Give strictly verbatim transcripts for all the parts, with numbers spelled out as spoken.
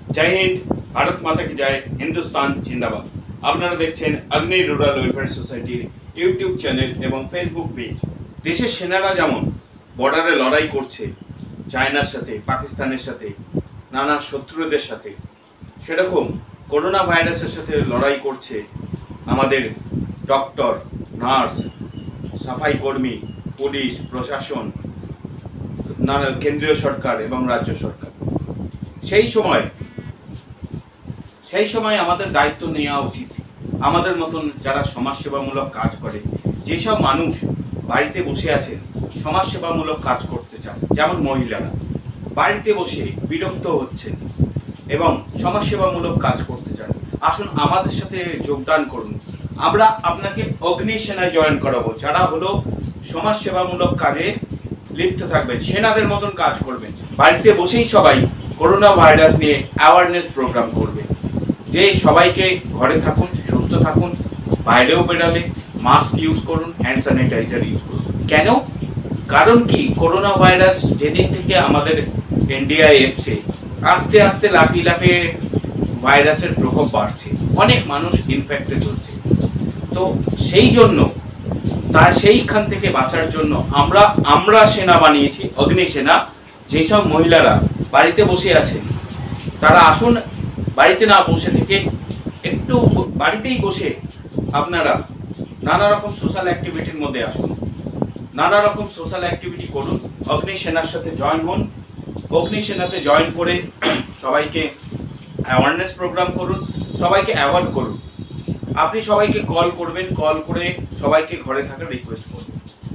জয় হিন্দ, ভারত মাতা কি জয়, হিন্দুস্তান জিন্দাবাদ। আপনারা দেখছেন অগ্নি রুরাল ওয়েলফেয়ার সোসাইটির ইউটিউব চ্যানেল এবং ফেসবুক পেজ। দেশের সেনারা যেমন বর্ডারে লড়াই করছে চায়নার সাথে, পাকিস্তানের সাথে, নানা শত্রুদের সাথে, সেরকম করোনা ভাইরাসের সাথে লড়াই করছে আমাদের ডক্টর, নার্স, সাফাই কর্মী, পুলিশ, প্রশাসন, নানা কেন্দ্রীয় সরকার এবং রাজ্য সরকার। সেই সময় সেই সময় আমাদের দায়িত্ব নেওয়া উচিত। আমাদের মতন যারা সমাজসেবামূলক কাজ করে, যেসব মানুষ বাড়িতে বসে আছেন সমাজসেবামূলক কাজ করতে চান, যেমন মহিলারা বাড়িতে বসে বিরক্ত হচ্ছেন এবং সমাজসেবামূলক কাজ করতে চান, আসুন আমাদের সাথে যোগদান করুন। আমরা আপনাকে অগ্নি সেনায় জয়েন করাবো, যারা হলো সমাজসেবামূলক কাজে লিপ্ত থাকবেন, সেনাদের মতন কাজ করবেন। বাড়িতে বসেই সবাই করোনা ভাইরাস নিয়ে অ্যাওয়ারনেস প্রোগ্রাম করবে, যে সবাইকে ঘরে থাকুন, সুস্থ থাকুন, বাইরেও বেরালে মাস্ক ইউজ করুন, হ্যান্ড স্যানিটাইজার ইউজ করুন। কেন? কারণ কি, করোনা ভাইরাস যেদিন থেকে আমাদের ইন্ডিয়ায় এসছে, আস্তে আস্তে লাফিয়ে লাফিয়ে ভাইরাসের প্রকোপ বাড়ছে, অনেক মানুষ ইনফেক্টেড হচ্ছে। তো সেই জন্য তার সেইখান থেকে বাঁচার জন্য আমরা আমরা সেনা বানিয়েছি, অগ্নি সেনা। যেসব মহিলারা বাড়িতে বসে আছে তারা আসুন, বাড়িতে না বসে থেকে একটু বাড়িতেই বসে আপনারা নানা রকম সোশ্যাল অ্যাক্টিভিটির মধ্যে আসুন, নানা রকম সোশ্যাল অ্যাক্টিভিটি করুন, অগ্নি সেনার সাথে জয়েন হন। অগ্নি সেনাতে জয়েন করে সবাইকে অ্যাওয়ারনেস প্রোগ্রাম করুন, সবাইকে অ্যাওয়ার্ড করুন। আপনি সবাইকে কল করবেন, কল করে সবাইকে ঘরে থাকার রিকোয়েস্ট করবেন।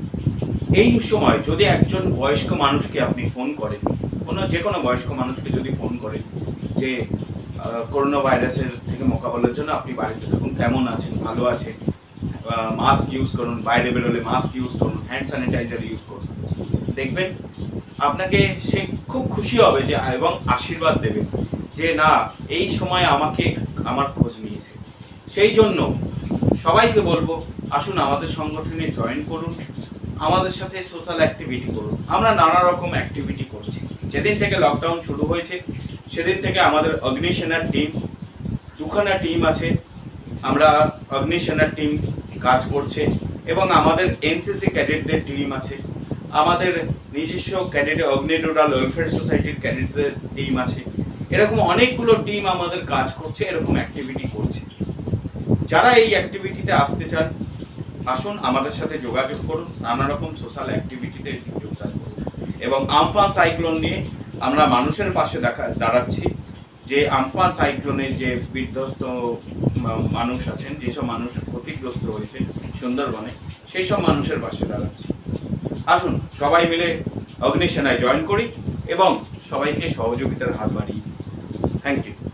এই সময় যদি একজন বয়স্ক মানুষকে আপনি ফোন করেন, কোনো যে কোনো বয়স্ক মানুষকে যদি ফোন করেন যে করোনা ভাইরাসের থেকে মোকাবেলার জন্য আপনি বাড়িতে থাকুন, কেমন আছেন, ভালো আছেন, মাস্ক ইউজ করুন, বাইরে বেরোলে মাস্ক ইউজ করুন, হ্যান্ড স্যানিটাইজার ইউজ করুন, দেখবেন আপনাকে সে খুব খুশি হবে যে এবং আশীর্বাদ দেবে যে না, এই সময় আমাকে আমার খোঁজ নিয়েছে। সেই জন্য সবাইকে বলবো, আসুন আমাদের সংগঠনে জয়েন করুন, আমাদের সাথে সোশ্যাল অ্যাক্টিভিটি করুন। আমরা নানা রকম অ্যাক্টিভিটি করছি। যেদিন থেকে লকডাউন শুরু হয়েছে সেদিন থেকে আমাদের অগ্নি সেনার টিম, দুখানা টিম আছে, আমরা অগ্নি সেনার টিম কাজ করছে এবং আমাদের এনসিসি ক্যাডেটদের টিম আছে, আমাদের নিজস্ব ক্যাডেট অগ্নি রুরাল ওয়েলফেয়ার সোসাইটির ক্যাডেটদের টিম আছে। এরকম অনেকগুলো টিম আমাদের কাজ করছে, এরকম অ্যাক্টিভিটি করছে। যারা এই অ্যাক্টিভিটিতে আসতে চান আসুন আমাদের সাথে যোগাযোগ করুন, নানা রকম সোশ্যাল অ্যাক্টিভিটিতে যোগদান করুন। এবং আমফান সাইক্লোন নিয়ে আমরা মানুষের পাশে দেখা দাঁড়াচ্ছি, যে আমফান সাইক্লোনের যে বিধ্বস্ত মানুষ আছেন, যেসব মানুষ ক্ষতিগ্রস্ত হয়েছে সুন্দরবনে, সেই সব মানুষের পাশে দাঁড়াচ্ছি। আসুন সবাই মিলে অগ্নি সেনায় জয়েন করি এবং সবাইকে সহযোগিতার হাত বাড়িয়ে। Thank you.